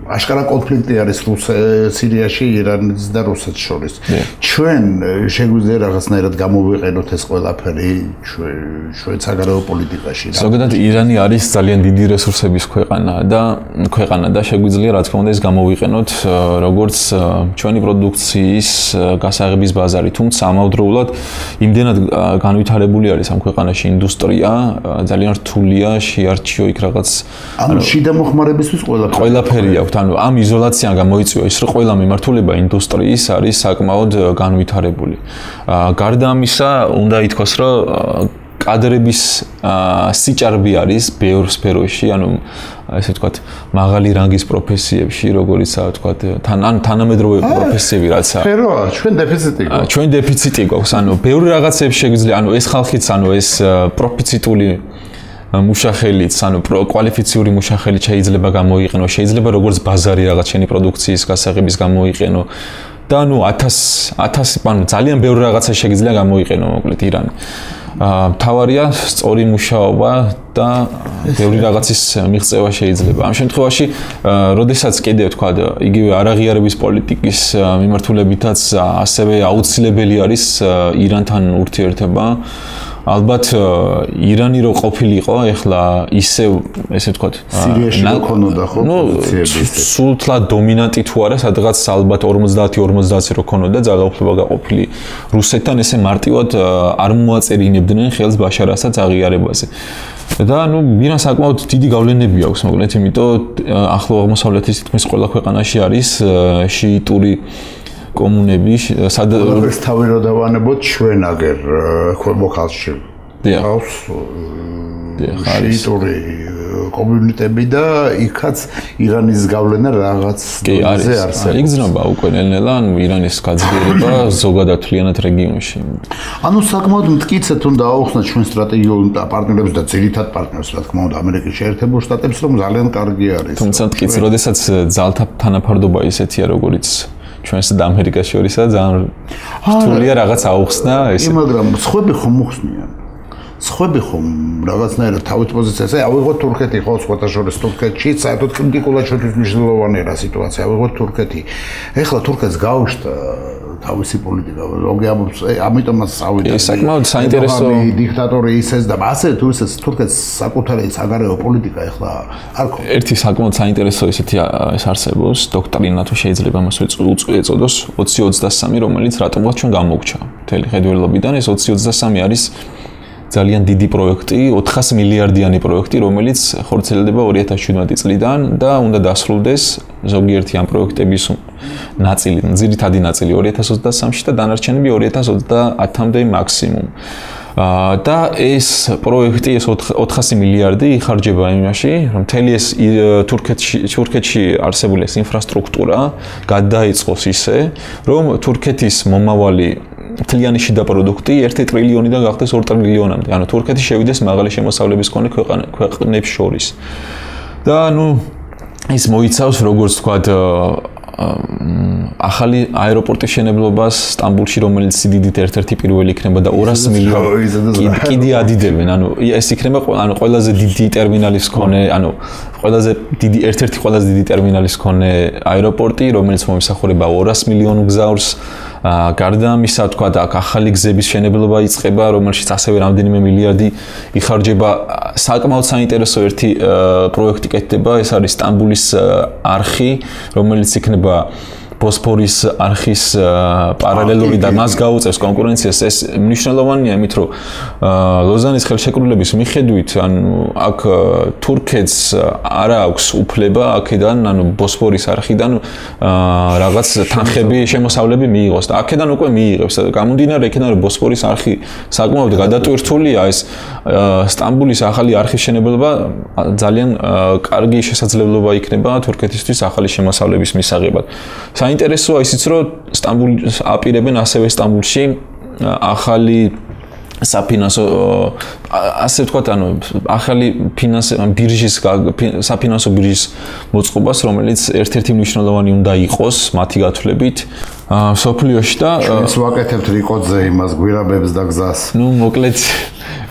[SPEAKER 2] აშკარა კონფლიქტი არის სირიაში ირანს და რუსეთს შორის. ჩვენ შეგვიძლია რაღაცნაირად გამოვიყენოთ ეს ყველაფერი ჩვენ საგარეო პოლიტიკაში.
[SPEAKER 3] ზოგადად ირანი არის ძალიან დიდი რესურსების ქვეყანა და ქვეყანა და შეგვიძლია რა თქმა უნდა ეს გამოვიყენოთ როგორც ჩვენი პროდუქციის გასაღების ბაზარი, თუმცა ამავდროულად იმდენად განვითარებული არის ამ ქვეყანაში ინდუსტრია, ძალიან რთულია შეარჩიო იქ რაღაც
[SPEAKER 2] ანუ შიდა მოხმარებისთვის ყველაფერი
[SPEAKER 3] ყველაფერი აქვს. ანუ ამ იზოლაციიდან გამოიწვია ის, რომ ყველა მიმართულება ინდუსტრიის არის საკმაოდ განვითარებული. გარდა ამისა, უნდა ითქვას, რომ კადრების სიჭარბე არის ბევრ სფეროში, ანუ ესე ვთქვათ, მაღალი რანგის პროფესიებში, როგორიცაა ვთქვათ, თან ან თანამედროვე პროფესიები, რაცა
[SPEAKER 2] სფეროა, ჩვენ დეფიციტი გვაქვს.
[SPEAKER 3] ჩვენ დეფიციტი გვაქვს, ანუ ბევრი რაღაცებს შეგვიძლია, ანუ ეს ხალხიც, ანუ ეს პროფიციტული მუშახელიც, ანუ კვალიფიციური მუშახელი შეიძლება გამოიყენო, შეიძლება როგორც ბაზარი რაღაც შენი პროდუქციის გასაღების გამოიყენო და ანუ ათას ათასი, ანუ ძალიან ბევრი რაღაცა შეიძლება გამოიყენო მოკლედ ირანი. მთავარია სწორი მუშაობა და ბევრი რაღაცის მიღწევა შეიძლება. ამ შემთხვევაში, როდესაც კიდევ თქვა, იგივე არაღიარების პოლიტიკის მიმართულებითაც ასევე აუცილებელი არის ირანთან ურთიერთობა. ალბათ ირანი რო ყოფილიყო, ეხლა ისევ ესე ვთქვათ,
[SPEAKER 2] სირიაში რო ქონოდა ხო
[SPEAKER 3] პოზიციები, სულთლად დომინანტი თუ არა, სადღაც ალბათ ორმოცდაათი ორმოცდაათი რო ქონოდა ძალაუფლება გაყოფილი რუსეთთან, ესე მარტივად არ მოაწერინებდნენ ხელს ბაშარ ასადს აღიარებაზე. და ნუ ირან საკმაოდ დიდი გავლენები აქვს, მოკლედ, იმიტომ ახლო აღმოსავლეთის თითქმის ყველა ქვეყანაში არის შიიტური კომუნები,
[SPEAKER 2] სადაც თავი რო დავანებოთ ჩვენ აგერ ქვემო ხალხში.
[SPEAKER 3] დიახ.
[SPEAKER 2] შიიტური კომუნიტები და იქაც ირანის გავლენა რაღაც დონეზე არსებობს.
[SPEAKER 3] იგრძნობა უკვე ნელ-ნელა, ანუ ირანის გაძლიერება ზოგადად მთლიანად რეგიონში.
[SPEAKER 2] ანუ საკმაოდ მტკიცედ უნდა აუხსნათ ჩვენ სტრატეგიულ პარტნიორებს და ძირითად პარტნიორს, რა თქმა უნდა, ამერიკის შეერთებულ შტატებს, რომ ძალიან კარგი არის.
[SPEAKER 3] თუმცა მტკიცი, როდესაც ძალთა თანაფარდობა ისეთია, როგორიც ჩვენს და ამერიკას შორისაა, ძალიან რთულია რაღაც აუხსნა ესე.
[SPEAKER 2] მაგრამ სხვები ხომ მოხსნიან. სხვები ხომ რაღაცნაირად თავის პოზიციაზე, ავიღოთ თურქეთი, ხო, სხვათა შორის თურქეთში, საერთოდ კრიტიკულად ჩვენთვის მნიშვნელოვანი რა სიტუაცია, ავიღოთ თურქეთი. ეხლა თურქეთს გაუშვდა თავისი პოლიტიკა, ლოგი ამბობს, ამიტომაც წავიდა.
[SPEAKER 3] ეს საკმაოდ საინტერესო
[SPEAKER 2] დიქტატორი ისეს და ასე თუ ისე თურქეთს საკუთარი საგარეო პოლიტიკა ეხლა არ ქონდა.
[SPEAKER 3] ერთი საკმაოდ საინტერესო ისეთი ეს არსებობს, დოქტრინა თუ შეიძლება მას ეწოდოს ოცი ოცდასამი, რომელიც რატომღაც ჩვენ გამოგჩა. მთელი ხედველობიდან ეს ოცი ოცდასამი არის ძალიან დიდი პროექტი, ოთხას მილიარდიანი პროექტი, რომელიც ხორციელდება ორი ათას შვიდმეტი წლიდან და უნდა დასრულდეს ზოგიერთი ამ პროექტების ნაწილი, ძირითადი ნაწილი ორი ათას ოცდასამში და დანარჩენები ორი ათას ოცდაათამდე მაქსიმუმ. და ეს პროექტი, ეს ოთხასი მილიარდი იხარჯება იმაში, რომ მთელი ეს თურქეთში თურქეთში არსებული ეს ინფრასტრუქტურა გადაიწყოს ისე, რომ თურქეთის მომავალი მთლიანი შიდა პროდუქტი ერთი ტრილიონიდან გახდეს ორი ტრილიონამდე. ანუ თურქეთი შევიდეს მაღალი შემოსავლების მქონე ქვეყნებს შორის. და ნუ ის მოიცავს, როგორც ვთქვათ, ახალი აეროპორტის შენებლობას სტამბულში, რომელიც სიდიდით ერთ-ერთი პირველი იქნება და ორას მილიონი კიდე ადიდებენ. ანუ ეს იქნება ანუ ყველაზე დიდი ტერმინალის მქონე, ანუ ყველაზე დიდი ერთ-ერთი ყველაზე დიდი ტერმინალის მქონე აეროპორტი, რომელიც მომისახურება ორას მილიონ მგზავრს. გარდა ამისა, თქვა, აქ ახალი გზების შენებლობა იწყება, რომელშიც ასევე რამდენიმე მილიარდი იხარჯება. საკმაოდ საინტერესო ერთი პროექტი კეთდება, ეს არის სტამბულის არხი, რომელიც იქნება ბოსფორის არხის პარალელური და მას გაუწევს კონკურენციას. ეს მნიშვნელოვანია იმით, რომ ლოზანის ხელშეკრულების მიხედვით, ანუ აქ თურქეთს არ აქვს უფლება აქედან, ანუ ბოსფორის არხიდან რაღაც თანხები, შემოსავლები მიიღოს და აქედან უკვე მიიღებს. გამომდინარე იქიდან, რომ ბოსფორის არხი საკმაოდ გადატვირთულია, ეს სტამბულის ახალი არხის შენებლობა ძალიან კარგი შესაძლებლობა იქნება თურქეთისთვის ახალი შემოსავლების მისაღებად. საინტერესოა ისიც, რომ სტამბულის აპირებენ ასევე სტამბულში ახალი საფინანსო ასე ვთქვათ, ანუ ახალი ფინანსო ბირჟის საფინანსო ბირჟის მოწყობას, რომელიც ერთ-ერთი მნიშვნელოვანი უნდა იყოს მათი გათვლებით სოფლიოში და
[SPEAKER 2] ჩვენც ვაკეთებთ რიკოძე იმას გვირაბებს და გზას.
[SPEAKER 3] ნუ მოკლედ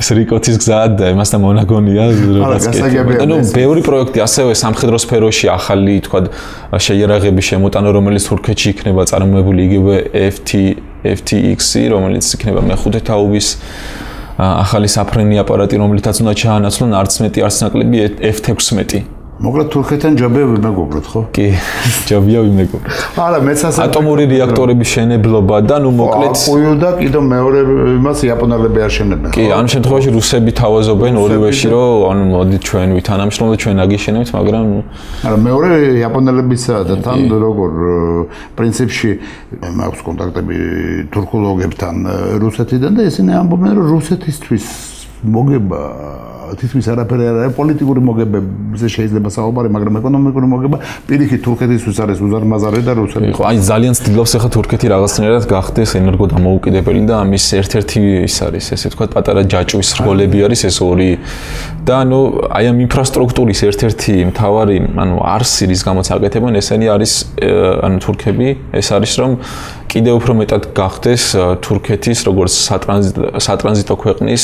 [SPEAKER 3] ეს რიკოთის გზაა და იმასთან მონაგონია რაც კი. ანუ ბევრი პროექტი ასევე სამხედრო სფეროში ახალი თქვა შეიარაღების შემოტანა რომელიც თურქეთში იქნება წარმოებული იგივე F T X-ი რომელიც იქნება მეხუთე თაობის ახალი საფრენი აპარატი რომელთაც უნდა ჩაანაცვლონ არც მეტი არც ნაკლები F თექვსმეტი.
[SPEAKER 2] მოკლედ თურქეთთან ჯობია ვიმეგობროთ, ხო?
[SPEAKER 3] კი, ჯობია ვიმეგობროთ.
[SPEAKER 2] არა, მეც ასე
[SPEAKER 3] ატომური რეაქტორების შენებლობა და ნუ მოკლედ
[SPEAKER 2] აპოიო და კიდევ მეორე იმას იაპონელები არ შენებენ.
[SPEAKER 3] კი, ამ შემთხვევაში რუსები თავაზობენ ორივეში, რომ ანუ მოდი ჩვენ ვითანამშრომლოთ, ჩვენ აგიშენებთ, მაგრამ ნუ
[SPEAKER 2] არა, მეორე იაპონელებისა და თან როგორ პრინციპში მაქვს კონტაქტები თურქოლოგებთან რუსეთიდან და ისინი ამბობენ, რომ რუსეთისთვის მოგება თითქმის არაფერი არ არის პოლიტიკური მოგებებზე შეიძლება საუბარი, მაგრამ ეკონომიკური მოგება პირიქით თურქეთისთვის არის უზარმაზარი და რუსები.
[SPEAKER 3] ხო, აი ძალიან ცდილობს ახლა თურქეთი რაღაცნაირად გახდეს ენერგოდამოუკიდებელი და ამის ერთ-ერთი ის არის, ესე ვთქვათ, პატარა ჯაჭვის რგოლები არის ეს ორი და ანუ აი ამ ინფრასტრუქტურის ერთ-ერთი მთავარი, ანუ არსი რის გამოც აკეთებენ, ესენი არის ანუ თურქები, ეს არის რომ კიდევ უფრო მეტად გახდეს თურქეთის როგორც სატრანზიტო ქვეყნის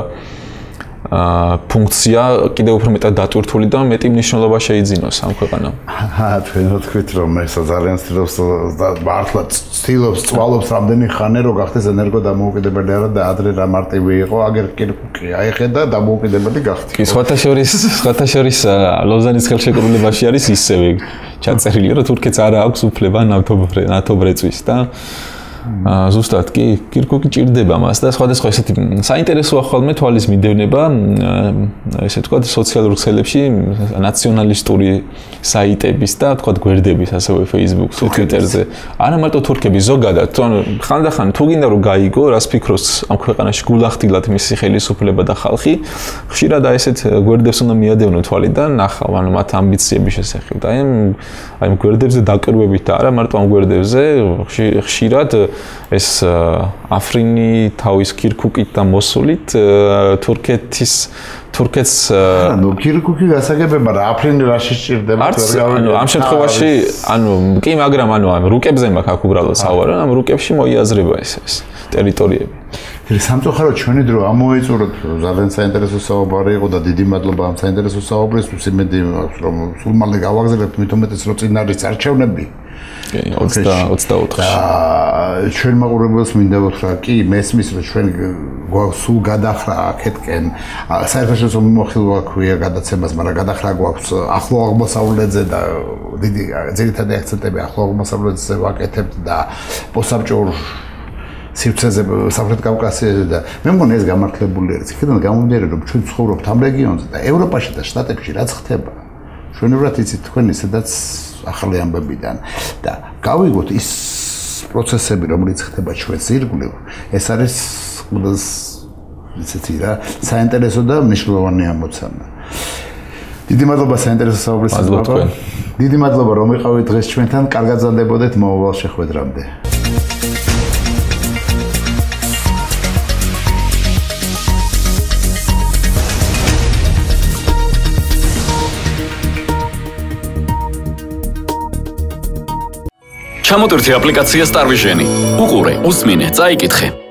[SPEAKER 3] ფუნქცია კიდევ უფრო მეტად დატვირთული და მეტი მნიშვნელობა შეიძინოს ამ ქვეყანამ.
[SPEAKER 2] აა თქვენ ვთქვით რომ ეს ძალიან ცდილობს და მართლა ცდილობს წვალობს რამდენი ხანი რომ გახდეს ენერგოდამოუკიდებელი არა და ადრე რა მარტივი იყო აგერ კირკუკი აიხედა დამოუკიდებელი გახდა.
[SPEAKER 3] კი სხვათა შორის სხვათა შორის ლოზანის ხელშეკრულებაში არის ისევე ჩაწერილი რომ თურქეთს არ აქვს უფლება ნავთობრეწვის და ზუსტად კი კირკუკი ჭირდება მას და სხვადასხვა ესეთი საინტერესოა ხოლმე თვალის მიდევნება ესე ვთქვათ სოციალურ ქსელებში ნაციონალისტური საიტების და ვთქვათ გვერდების ასევე Facebook-ზე, Twitter-ზე არა მარტო თურქები ზოგადად ანუ ხანდახან თუ გინდა რომ გაიგო რას ფიქრობს ამ ქვეყანაში გულახდილად მისი ხელისუფლება და ხალხი ხშირად აი ესეთ გვერდებს უნდა მიადევნო თვალი და ნახავ ანუ მათ ამბიციების შესახებ და აი აი გვერდებზე დაკვირვებით და არა მარტო ამ გვერდებზე ხშირად ეს აფრინი თავის კირკუკით და მოსულით თურქეთის თურქეთს
[SPEAKER 2] ანუ კირკუკი გასაგებია რა აფრინი რა შეჭirdება
[SPEAKER 3] ანუ ამ შემთხვევაში ანუ კი მაგრამ ანუ ამ რუკებზე მაქვს აქ უბრალოდ საუბარი ამ რუკებში მოიაზრება ეს ეს ტერიტორიები
[SPEAKER 2] სამწუხაროდ ჩვენი დრო ამოეწუროთ ძალიან საინტერესო საუბარი იყო და დიდი მადლობა ამ საინტერესო საუბრისთვის იმედი მაქვს რომ სულ მალე გავაგზავნებთ მით უმეტეს რომ წინ არის არჩევნები
[SPEAKER 3] ოცდაოთხში.
[SPEAKER 2] ჩვენ მაყურებელს მინდა ვთქვა, კი, მესმის რომ ჩვენ გვაქვს სულ გადახრა აქეთკენ. საერთაშორისო მიმოხილვა ქვია გადაცემას, მაგრამ გადახრა გვაქვს ახლო აღმოსავლეთზე და დიდი ძირითადი აქცენტები ახლო აღმოსავლეთზე ვაკეთებთ და პოსტსაბჭოურ სივრცეზე სამხრეთ კავკასიაზე და მე მგონი ეს გამართლებული არის. იქიდან გამომდინარე რომ ჩვენ ცხოვრობთ ამ რეგიონზე და ევროპაში და შტატებში რაც ხდება. ჩვენურად იცით თქვენ ისედაც ახალი ამბებიდან და გავიგოთ ის პროცესები რომელიც ხდება ჩვენს ირგვლივ ეს არის ისეთი რა საინტერესო და მნიშვნელოვანი ამოცანა. დიდი მადლობა საინტერესო საუბრისთვის. დიდი მადლობა რომ იყავით დღეს ჩვენთან. კარგად გრძანდებოდეთ მომავალ შეხვედრამდე.
[SPEAKER 1] ჩამოტვირთი აპლიკაცია StarVision-ი. უყურე, უსმინე, წაიკითხე.